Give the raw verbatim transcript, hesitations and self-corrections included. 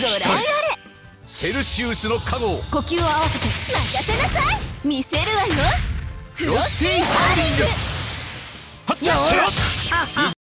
鍛えられセルシウスの加護を呼吸を合わせて任せなさい。見せるわよ。 フロスティーハーリング。 よー